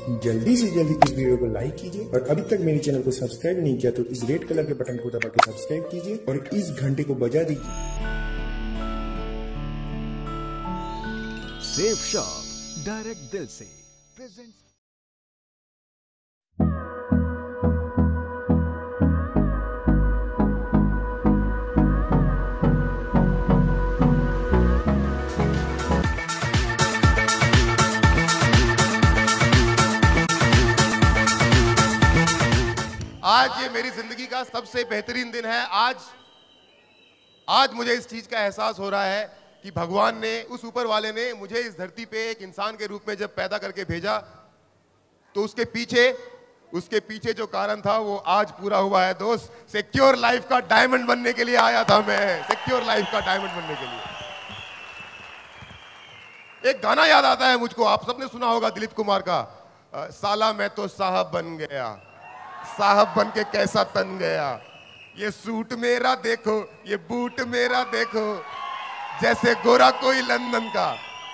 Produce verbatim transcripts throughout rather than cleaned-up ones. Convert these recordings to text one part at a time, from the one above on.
जल्दी से जल्दी इस वीडियो को लाइक कीजिए और अभी तक मेरे चैनल को सब्सक्राइब नहीं किया तो इस रेड कलर के बटन को दबा के सब्सक्राइब कीजिए और इस घंटे को बजा दीजिए। सेफ शॉप डायरेक्ट दिल से प्रेजेंट। आज ये मेरी जिंदगी का सबसे बेहतरीन दिन है। आज आज मुझे इस चीज का एहसास हो रहा है कि भगवान ने, उस ऊपर वाले ने मुझे इस धरती पे एक इंसान के रूप में जब पैदा करके भेजा तो उसके पीछे उसके पीछे जो कारण था वो आज पूरा हुआ है दोस्त। सिक्योर लाइफ का डायमंड बनने के लिए आया था मैं, सिक्योर लाइफ का डायमंड बनने के लिए। एक गाना याद आता है मुझको, आप सबने सुना होगा, दिलीप कुमार का, आ, साला मैं तो साहब बन गया, साहब बन के कैसा तन गया, ये सूट मेरा देखो, ये बूट मेरा देखो, जैसे गोरा कोई लंदन का।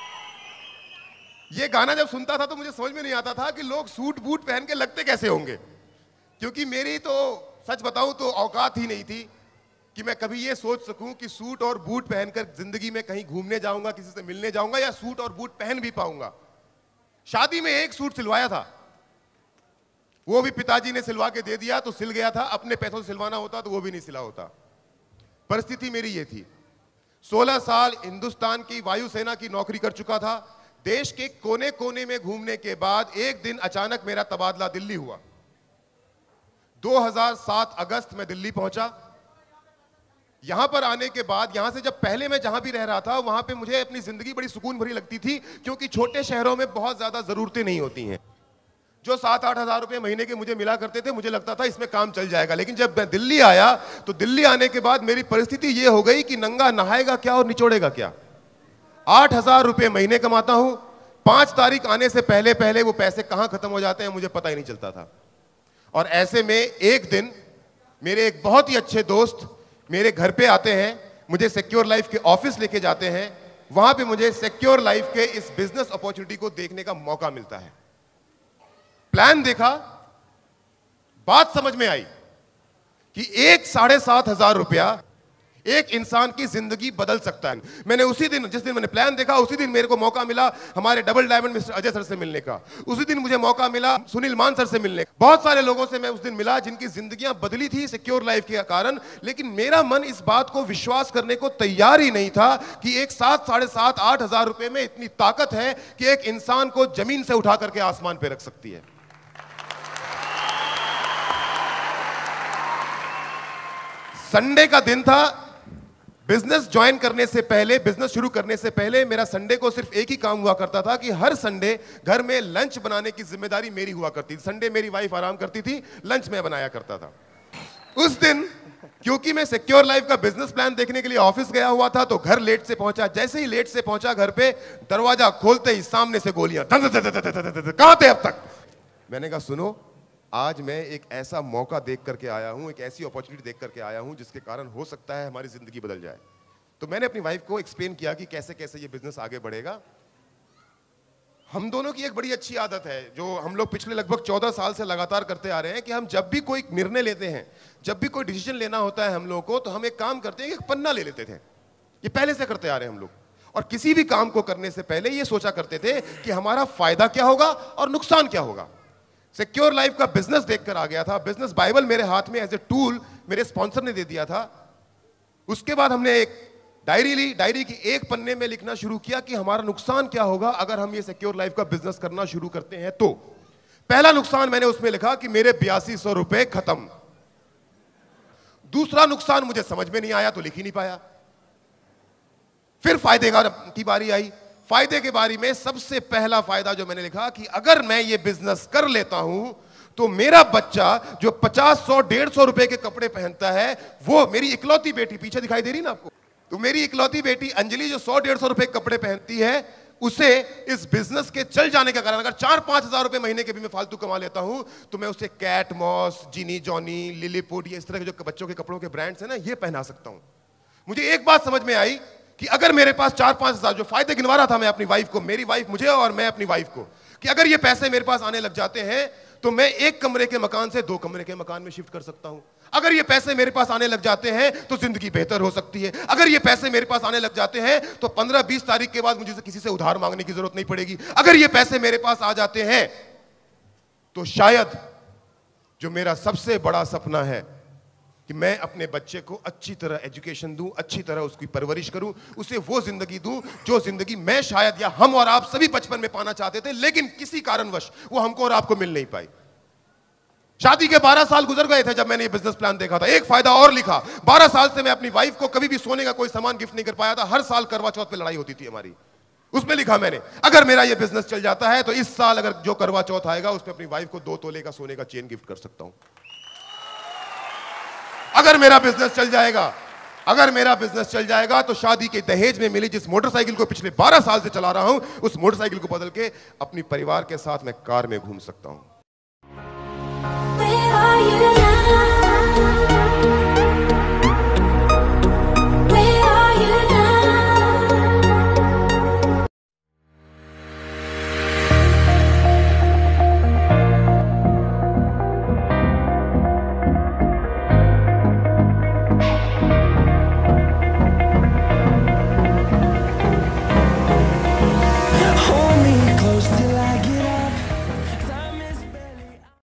ये गाना जब सुनता था तो मुझे समझ में नहीं आता था कि लोग सूट बूट पहन के लगते कैसे होंगे, क्योंकि मेरी तो सच बताऊं तो औकात ही नहीं थी कि मैं कभी ये सोच सकूं कि सूट और बूट पहनकर जिंदगी में कहीं घूमने जाऊंगा, किसी से मिलने जाऊंगा या सूट और बूट पहन भी पाऊंगा। शादी में एक सूट सिलवाया था, वो भी पिताजी ने सिलवा के दे दिया तो सिल गया था, अपने पैसों से सिलवाना होता तो वो भी नहीं सिला होता। परिस्थिति मेरी ये थी। सोलह साल हिंदुस्तान की वायुसेना की नौकरी कर चुका था। देश के कोने कोने में घूमने के बाद एक दिन अचानक मेरा तबादला दिल्ली हुआ। दो हज़ार सात अगस्त में दिल्ली पहुंचा। यहां पर आने के बाद, यहां से जब पहले मैं जहां भी रह रहा था वहां पे मुझे अपनी जिंदगी बड़ी सुकून भरी लगती थी, क्योंकि छोटे शहरों में बहुत ज्यादा जरूरतें नहीं होती हैं। जो सात आठ हजार रुपए महीने के मुझे मिला करते थे, मुझे लगता था इसमें काम चल जाएगा। लेकिन जब मैं दिल्ली आया तो दिल्ली आने के बाद मेरी परिस्थिति ये हो गई कि नंगा नहाएगा क्या और निचोड़ेगा क्या। आठ हजार रुपए महीने कमाता हूं, पांच तारीख आने से पहले पहले वो पैसे कहां खत्म हो जाते हैं मुझे पता ही नहीं चलता था। और ऐसे में एक दिन मेरे एक बहुत ही अच्छे दोस्त मेरे घर पे आते हैं, मुझे सिक्योर लाइफ के ऑफिस लेके जाते हैं। वहां पे मुझे सिक्योर लाइफ के इस बिजनेस अपॉर्चुनिटी को देखने का मौका मिलता है। प्लान देखा, बात समझ में आई कि एक साढ़े सात हजार रुपया एक इंसान की जिंदगी बदल सकता है। मैंने उसी दिन, जिस दिन मैंने प्लान देखा, उसी दिन मेरे को मौका मिला हमारे double diamond mister Ajay sir से मिलने का। उसी दिन मुझे मौका मिला सुनील मान सर से मिलने का। बहुत सारे लोगों से मैं उस दिन मिला जिनकी जिंदगियां बदली थी सिक्योर लाइफ के कारण। लेकिन मेरा मन इस बात को विश्वास करने को तैयार ही नहीं था कि एक सात साढ़े सात आठ हजार रुपए में इतनी ताकत है कि एक इंसान को जमीन से उठा करके आसमान पे रख सकती है। संडे का दिन था। बिजनेस ज्वाइन करने से पहले, बिजनेस शुरू करने से पहले मेरा संडे को सिर्फ एक ही काम हुआ करता था कि हर संडे घर में लंच बनाने की जिम्मेदारी मेरी हुआ करती थी। संडे मेरी वाइफ आराम करती थी, लंच मैं बनाया करता था। उस दिन क्योंकि मैं सिक्योर लाइफ का बिजनेस प्लान देखने के लिए ऑफिस गया हुआ था तो घर लेट से पहुंचा। जैसे ही लेट से पहुंचा घर पे, दरवाजा खोलते ही सामने से गोलियां, कहां थे अब तक। मैंने कहा सुनो, आज मैं एक ऐसा मौका देख करके आया हूं, एक ऐसी अपॉर्चुनिटी देख करके आया हूं जिसके कारण हो सकता है हमारी जिंदगी बदल जाए। तो मैंने अपनी वाइफ को एक्सप्लेन किया कि कैसे कैसे ये बिजनेस आगे बढ़ेगा। हम दोनों की एक बड़ी अच्छी आदत है जो हम लोग पिछले लगभग चौदह साल से लगातार करते आ रहे हैं कि हम जब भी कोई निर्णय लेते हैं, जब भी कोई डिसीजन लेना होता है हम लोगों को, तो हम एक काम करते हैं कि एक पन्ना ले लेते थे। ये पहले से करते आ रहे हैं हम लोग। और किसी भी काम को करने से पहले ये सोचा करते थे कि हमारा फायदा क्या होगा और नुकसान क्या होगा। सिक्योर लाइफ का बिजनेस देखकर आ गया था। बिजनेस बाइबल मेरे हाथ में एज ए टूल मेरे स्पॉन्सर ने दे दिया था। उसके बाद हमने एक डायरी ली। डायरी की एक पन्ने में लिखना शुरू किया कि हमारा नुकसान क्या होगा अगर हम ये सिक्योर लाइफ का बिजनेस करना शुरू करते हैं। तो पहला नुकसान मैंने उसमें लिखा कि मेरे बयासी सौ रुपए खत्म। दूसरा नुकसान मुझे समझ में नहीं आया तो लिख ही नहीं पाया। फिर फायदे की बारी आई। फायदे के बारे में सबसे पहला फायदा जो मैंने लिखा कि अगर मैं ये बिजनेस कर लेता हूं तो मेरा बच्चा जो पचास सौ डेढ़ सौ रुपए के कपड़े पहनता है, वो मेरी इकलौती बेटी, पीछे दिखाई दे रही ना आपको, तो मेरी इकलौती बेटी अंजलि जो सौ डेढ़ सौ रुपए के कपड़े पहनती है, उसे इस बिजनेस के चल जाने का कारण, अगर चार पांच हजार रुपए महीने के भी मैं फालतू कमा लेता हूं तो मैं उसे Cat Moss, Ginny Johnny, Lilliput, ये इस तरह के जो बच्चों के कपड़ों के ब्रांड्स हैं ना, ये पहना सकता हूं। मुझे एक बात समझ में आई कि अगर मेरे पास चार पांच हजार, जो फायदे गिनवा रहा था मैं अपनी वाइफ को, मेरी वाइफ मुझे और मैं अपनी वाइफ को, कि अगर ये पैसे मेरे पास आने लग जाते हैं तो मैं एक कमरे के मकान से दो कमरे के मकान में शिफ्ट कर सकता हूं। अगर ये पैसे मेरे पास आने लग जाते हैं तो जिंदगी बेहतर हो सकती है। अगर ये पैसे मेरे पास आने लग जाते हैं तो पंद्रह बीस तारीख के बाद मुझे किसी से उधार मांगने की जरूरत नहीं पड़ेगी। अगर ये पैसे मेरे पास आ जाते हैं तो शायद जो मेरा सबसे बड़ा सपना है कि मैं अपने बच्चे को अच्छी तरह एजुकेशन दूं, अच्छी तरह उसकी परवरिश करूं, उसे वो जिंदगी दूं जो जिंदगी मैं शायद या हम और आप सभी बचपन में पाना चाहते थे, लेकिन किसी कारणवश वो हमको और आपको मिल नहीं पाई। शादी के बारह साल गुजर गए थे जब मैंने ये बिजनेस प्लान देखा था। एक फायदा और लिखा, बारह साल से मैं अपनी वाइफ को कभी भी सोने का कोई सामान गिफ्ट नहीं कर पाया था। हर साल करवा चौथ पे लड़ाई होती थी हमारी। उसमें लिखा मैंने, अगर मेरा ये बिजनेस चल जाता है तो इस साल अगर जो करवा चौथ आएगा उसमें अपनी वाइफ को दो तोले का सोने का चेन गिफ्ट कर सकता हूं। अगर मेरा बिजनेस चल जाएगा अगर मेरा बिजनेस चल जाएगा तो शादी के दहेज में मिली जिस मोटरसाइकिल को पिछले बारह साल से चला रहा हूं, उस मोटरसाइकिल को बदल के अपनी परिवार के साथ मैं कार में घूम सकता हूं।